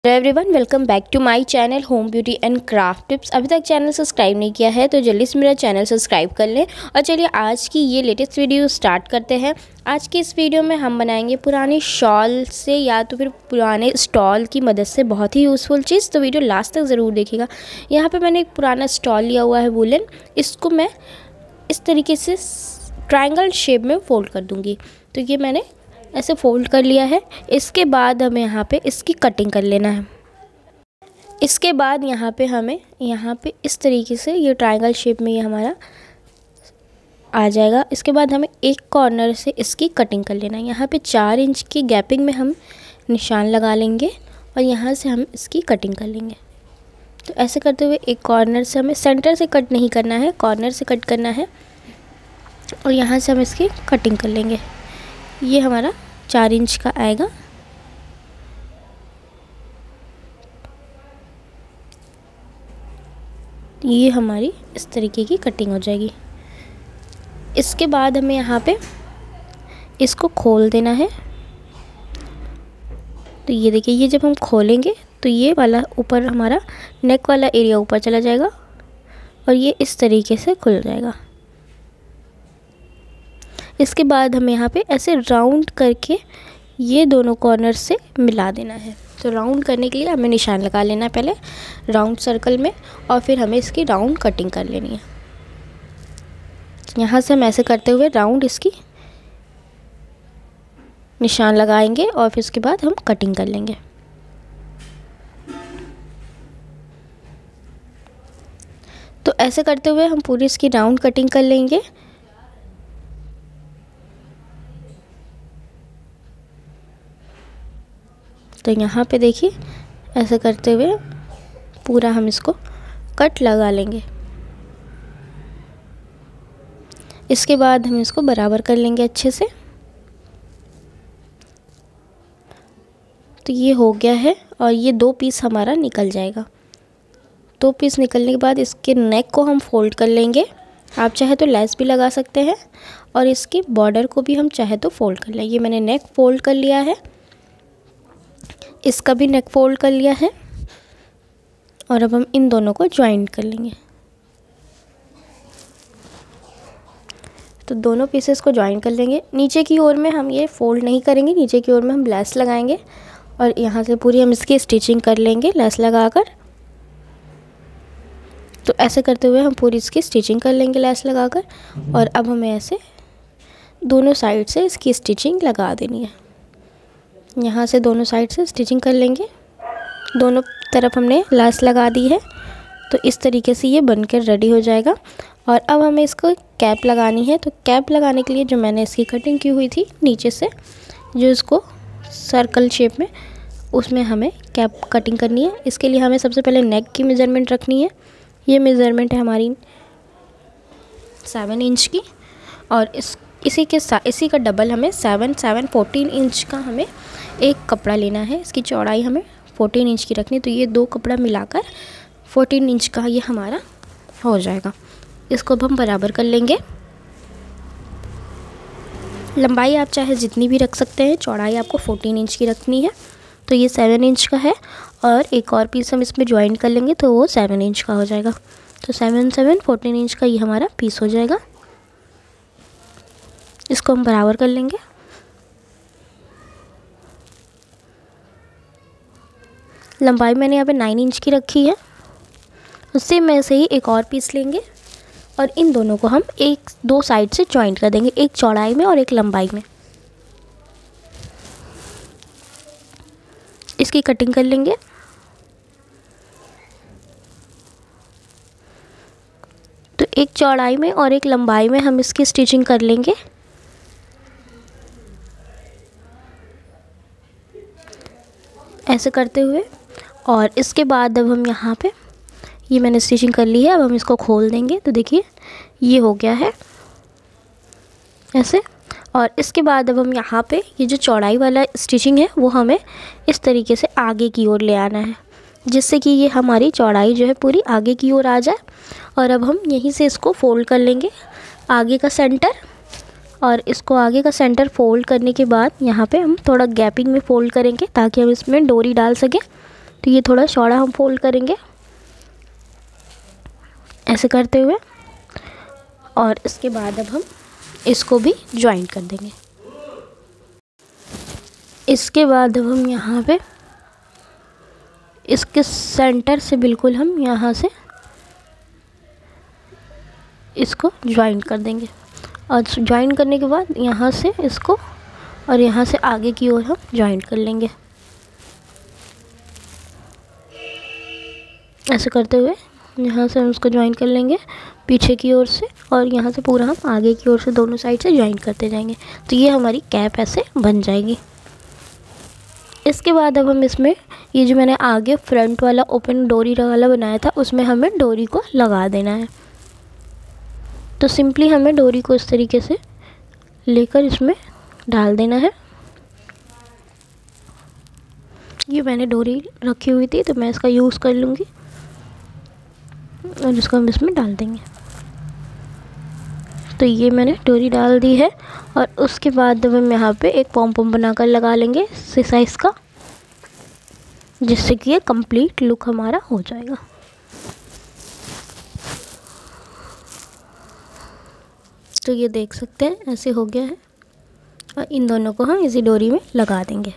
Hello everyone, welcome back to my channel home beauty and craft tips. अभी तक channel subscribe नहीं किया है तो जल्दी से मेरा चैनल सब्सक्राइब कर लें। और चलिए आज की ये लेटेस्ट वीडियो स्टार्ट करते हैं। आज की इस वीडियो में हम बनाएंगे पुराने शॉल से या तो फिर पुराने स्टॉल की मदद से बहुत ही यूज़फुल चीज़। तो वीडियो लास्ट तक ज़रूर देखिएगा। यहाँ पर मैंने एक पुराना स्टॉल लिया हुआ है वुलन, इसको मैं इस तरीके से ट्रायंगल शेप में फ़ोल्ड कर दूँगी। तो ये मैंने ऐसे फ़ोल्ड कर लिया है। इसके बाद हमें यहाँ पे इसकी कटिंग कर लेना है। इसके बाद यहाँ पे इस तरीके से ये ट्रायंगल शेप में ये हमारा आ जाएगा। इसके बाद हमें एक कॉर्नर से इसकी कटिंग कर लेना है। यहाँ पे 4 इंच की गैपिंग में हम निशान लगा लेंगे और यहाँ से हम इसकी कटिंग कर लेंगे। तो ऐसे करते हुए एक कॉर्नर से हमें सेंटर से कट नहीं करना है, कॉर्नर से कट करना है और यहाँ से हम इसकी कटिंग कर लेंगे। ये हमारा 4 इंच का आएगा। ये हमारी इस तरीके की कटिंग हो जाएगी। इसके बाद हमें यहाँ पे इसको खोल देना है। तो ये देखिए, ये जब हम खोलेंगे तो ये वाला ऊपर हमारा नेक वाला एरिया ऊपर चला जाएगा और ये इस तरीके से खुल जाएगा। इसके बाद हमें यहाँ पे ऐसे राउंड करके ये दोनों कॉर्नर से मिला देना है। तो राउंड करने के लिए हमें निशान लगा लेना है पहले राउंड सर्कल में और फिर हमें इसकी राउंड कटिंग कर लेनी है। यहाँ से हम ऐसे करते हुए राउंड इसकी निशान लगाएंगे और फिर उसके बाद हम कटिंग कर लेंगे। तो ऐसे करते हुए हम पूरी इसकी राउंड कटिंग कर लेंगे। तो यहाँ पे देखिए, ऐसे करते हुए पूरा हम इसको कट लगा लेंगे। इसके बाद हम इसको बराबर कर लेंगे अच्छे से। तो ये हो गया है और ये 2 पीस हमारा निकल जाएगा। 2 पीस निकलने के बाद इसके नेक को हम फोल्ड कर लेंगे। आप चाहे तो लेस भी लगा सकते हैं और इसकी बॉर्डर को भी हम चाहे तो फोल्ड कर लें। ये मैंने नेक फोल्ड कर लिया है, इसका भी नेक फोल्ड कर लिया है और अब हम इन दोनों को ज्वाइंट कर लेंगे। तो दोनों पीसेस को ज्वाइंट कर लेंगे। नीचे की ओर में हम ये फोल्ड नहीं करेंगे, नीचे की ओर में हम लेस लगाएंगे और यहाँ से पूरी हम इसकी स्टिचिंग कर लेंगे लेस लगाकर। तो ऐसे करते हुए हम पूरी इसकी स्टिचिंग कर लेंगे लेस लगाकर और अब हमें ऐसे दोनों साइड से इसकी स्टिचिंग लगा देनी है। यहाँ से दोनों साइड से स्टिचिंग कर लेंगे। दोनों तरफ हमने लेस लगा दी है। तो इस तरीके से ये बनकर रेडी हो जाएगा। और अब हमें इसको कैप लगानी है। तो कैप लगाने के लिए जो मैंने इसकी कटिंग की हुई थी नीचे से, जो इसको सर्कल शेप में, उसमें हमें कैप कटिंग करनी है। इसके लिए हमें सबसे पहले नेक की मेज़रमेंट रखनी है। ये मेज़रमेंट है हमारी 7 इंच की और इसी का डबल हमें 14 इंच का हमें एक कपड़ा लेना है। इसकी चौड़ाई हमें 14 इंच की रखनी है। तो ये 2 कपड़ा मिलाकर 14 इंच का ये हमारा हो जाएगा। इसको अब हम बराबर कर लेंगे। लंबाई आप चाहे जितनी भी रख सकते हैं, चौड़ाई आपको 14 इंच की रखनी है। तो ये 7 इंच का है और एक और पीस हम इसमें ज्वाइन कर लेंगे तो वो 7 इंच का हो जाएगा। तो 14 इंच का ये हमारा पीस हो जाएगा। इसको हम बराबर कर लेंगे। लंबाई मैंने यहाँ पे 9 इंच की रखी है। उससे में से ही एक और पीस लेंगे और इन दोनों को हम 2 साइड से जॉइंट कर देंगे, एक चौड़ाई में और एक लंबाई में। इसकी कटिंग कर लेंगे। तो एक चौड़ाई में और एक लंबाई में हम इसकी स्टिचिंग कर लेंगे। ऐसे करते हुए और इसके बाद अब हम यहाँ पे ये मैंने स्टिचिंग कर ली है। अब हम इसको खोल देंगे। तो देखिए, ये हो गया है ऐसे। और इसके बाद अब हम यहाँ पे ये जो चौड़ाई वाला स्टिचिंग है वो हमें इस तरीके से आगे की ओर ले आना है, जिससे कि ये हमारी चौड़ाई जो है पूरी आगे की ओर आ जाए। और अब हम यहीं से इसको फोल्ड कर लेंगे आगे का सेंटर और इसको आगे का सेंटर फोल्ड करने के बाद यहाँ पे हम थोड़ा गैपिंग में फ़ोल्ड करेंगे ताकि हम इसमें डोरी डाल सकें। तो ये थोड़ा चौड़ा हम फोल्ड करेंगे ऐसे करते हुए, और इसके बाद अब हम इसको भी ज्वाइन कर देंगे। इसके बाद अब हम यहाँ पे इसके सेंटर से बिल्कुल हम यहाँ से इसको ज्वाइन कर देंगे, और ज्वाइन करने के बाद यहाँ से इसको और यहाँ से आगे की ओर हम ज्वाइन कर लेंगे ऐसे करते हुए। यहाँ से हम उसको ज्वाइन कर लेंगे पीछे की ओर से, और यहाँ से पूरा हम आगे की ओर से दोनों साइड से ज्वाइन करते जाएंगे। तो ये हमारी कैप ऐसे बन जाएगी। इसके बाद अब हम इसमें ये जो मैंने आगे फ्रंट वाला ओपन डोरी वाला बनाया था उसमें हमें डोरी को लगा देना है। तो सिंपली हमें डोरी को इस तरीके से लेकर इसमें डाल देना है। ये मैंने डोरी रखी हुई थी तो मैं इसका यूज़ कर लूँगी, और इसको हम इसमें डाल देंगे। तो ये मैंने डोरी डाल दी है, और उसके बाद हम यहाँ पे एक पॉम पॉम बनाकर लगा लेंगे इस साइज़ का, जिससे कि ये कंप्लीट लुक हमारा हो जाएगा। तो ये देख सकते हैं ऐसे हो गया है, और इन दोनों को हम इसी डोरी में लगा देंगे।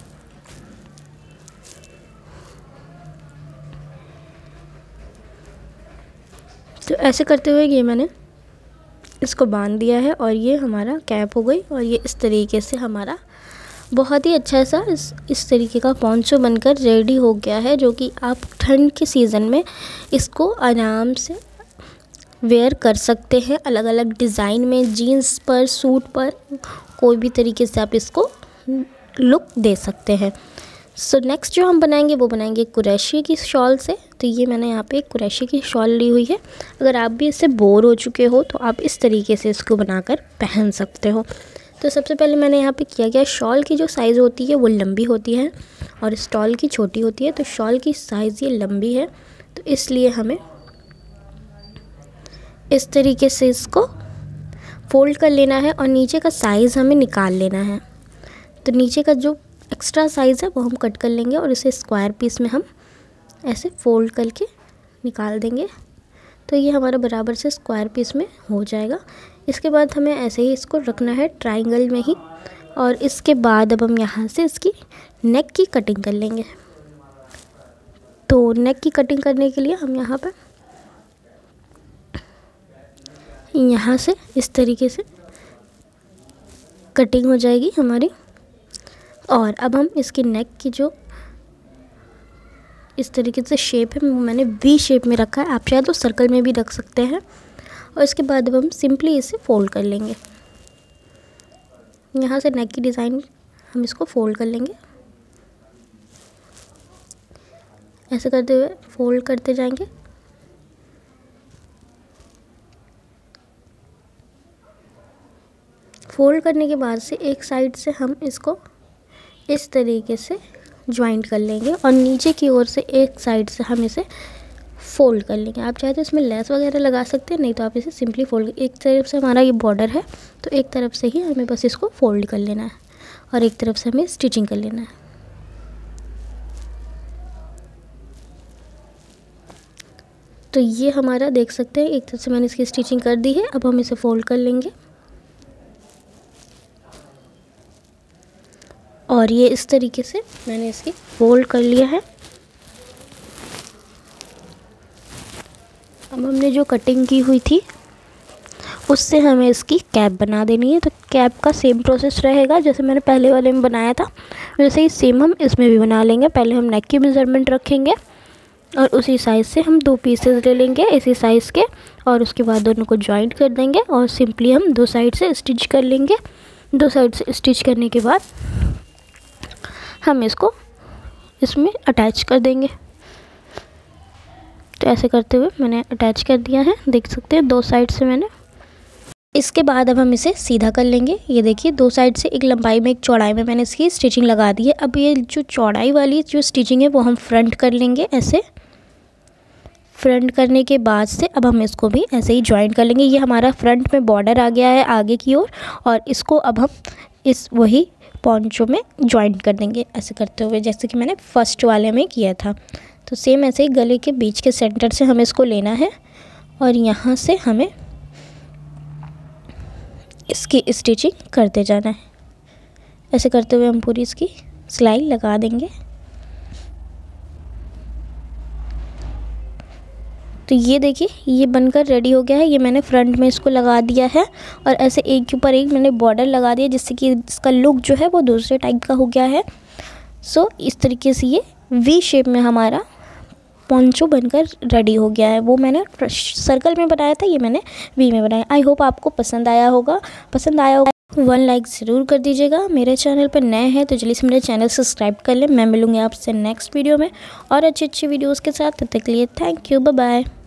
तो ऐसे करते हुए ये मैंने इसको बांध दिया है, और ये हमारा कैप हो गई। और ये इस तरीके से हमारा बहुत ही अच्छा सा इस तरीके का पोंचो बनकर रेडी हो गया है, जो कि आप ठंड के सीज़न में इसको आराम से वेयर कर सकते हैं अलग अलग डिज़ाइन में, जीन्स पर, सूट पर, कोई भी तरीके से आप इसको लुक दे सकते हैं। सो नेक्स्ट जो हम बनाएंगे वो बनाएंगे कुरैशी की शॉल से। तो ये मैंने यहाँ पे एक कुरैशी की शॉल ली हुई है। अगर आप भी इससे बोर हो चुके हो तो आप इस तरीके से इसको बनाकर पहन सकते हो। तो सबसे पहले मैंने यहाँ पे किया गया, शॉल की जो साइज़ होती है वो लंबी होती है और स्टॉल की छोटी होती है। तो शॉल की साइज़ ये लंबी है, तो इसलिए हमें इस तरीके से इसको फोल्ड कर लेना है, और नीचे का साइज़ हमें निकाल लेना है। तो नीचे का जो एक्स्ट्रा साइज़ है वो हम कट कर लेंगे, और इसे स्क्वायर पीस में हम ऐसे फोल्ड करके निकाल देंगे। तो ये हमारा बराबर से स्क्वायर पीस में हो जाएगा। इसके बाद हमें ऐसे ही इसको रखना है ट्रायंगल में ही, और इसके बाद अब हम यहाँ से इसकी नेक की कटिंग कर लेंगे। तो नेक की कटिंग करने के लिए हम यहाँ से इस तरीके से कटिंग हो जाएगी हमारी। और अब हम इसकी नेक की जो इस तरीके से शेप है, मैंने वी शेप में रखा है, आप चाहे तो सर्कल में भी रख सकते हैं। और इसके बाद अब हम सिंपली इसे फोल्ड कर लेंगे। यहाँ से नेक की डिज़ाइन हम इसको फोल्ड कर लेंगे, ऐसे करते हुए फोल्ड करते जाएंगे। फोल्ड करने के बाद से एक साइड से हम इसको इस तरीके से ज्वाइंट कर लेंगे, और नीचे की ओर से एक साइड से हम इसे फ़ोल्ड कर लेंगे। आप चाहे तो इसमें लेस वगैरह लगा सकते हैं, नहीं तो आप इसे सिंपली फोल्ड, एक तरफ से हमारा ये बॉर्डर है तो एक तरफ से ही हमें बस इसको फोल्ड कर लेना है, और एक तरफ से हमें स्टिचिंग कर लेना है। तो ये हमारा देख सकते हैं एक तरफ से मैंने इसकी स्टिचिंग कर दी है। अब हम इसे फोल्ड कर लेंगे, और ये इस तरीके से मैंने इसकी फोल्ड कर लिया है। अब हमने जो कटिंग की हुई थी उससे हमें इसकी कैप बना देनी है। तो कैप का सेम प्रोसेस रहेगा जैसे मैंने पहले वाले में बनाया था, वैसे ही सेम हम इसमें भी बना लेंगे। पहले हम नेक की मेज़रमेंट रखेंगे, और उसी साइज़ से हम 2 पीसेस ले लेंगे इसी साइज़ के, और उसके बाद दोनों को जॉइंट कर देंगे, और सिंपली हम 2 साइड से स्टिच कर लेंगे। 2 साइड से स्टिच करने के बाद हम इसको इसमें अटैच कर देंगे। तो ऐसे करते हुए मैंने अटैच कर दिया है, देख सकते हैं 2 साइड से मैंने। इसके बाद अब हम इसे सीधा कर लेंगे। ये देखिए 2 साइड से एक लंबाई में एक चौड़ाई में मैंने इसकी स्टिचिंग लगा दी है। अब ये जो चौड़ाई वाली जो स्टिचिंग है वो हम फ्रंट कर लेंगे। ऐसे फ्रंट करने के बाद से अब हम इसको भी ऐसे ही ज्वाइन कर लेंगे। ये हमारा फ्रंट में बॉर्डर आ गया है आगे की ओर, और इसको अब हम इस वही पॉन्चो में ज्वाइन कर देंगे ऐसे करते हुए, जैसे कि मैंने फर्स्ट वाले में किया था। तो सेम ऐसे ही गले के बीच के सेंटर से हमें इसको लेना है और यहाँ से हमें इसकी स्टिचिंग करते जाना है। ऐसे करते हुए हम पूरी इसकी सिलाई लगा देंगे। तो ये देखिए ये बनकर रेडी हो गया है। ये मैंने फ्रंट में इसको लगा दिया है और ऐसे एक के ऊपर एक मैंने बॉर्डर लगा दिया, जिससे कि इसका लुक जो है वो दूसरे टाइप का हो गया है। सो इस तरीके से ये वी शेप में हमारा पॉन्चो बनकर रेडी हो गया है। वो मैंने सर्कल में बनाया था, ये मैंने वी में बनाया। आई होप आपको पसंद आया होगा। 1 लाइक ज़रूर कर दीजिएगा। मेरे चैनल पर नए हैं तो जल्दी से मेरे चैनल सब्सक्राइब कर लें। मैं मिलूँगी आपसे नेक्स्ट वीडियो में और अच्छी वीडियोज़ के साथ। तब तक के लिए थैंक यू, बाय बाय।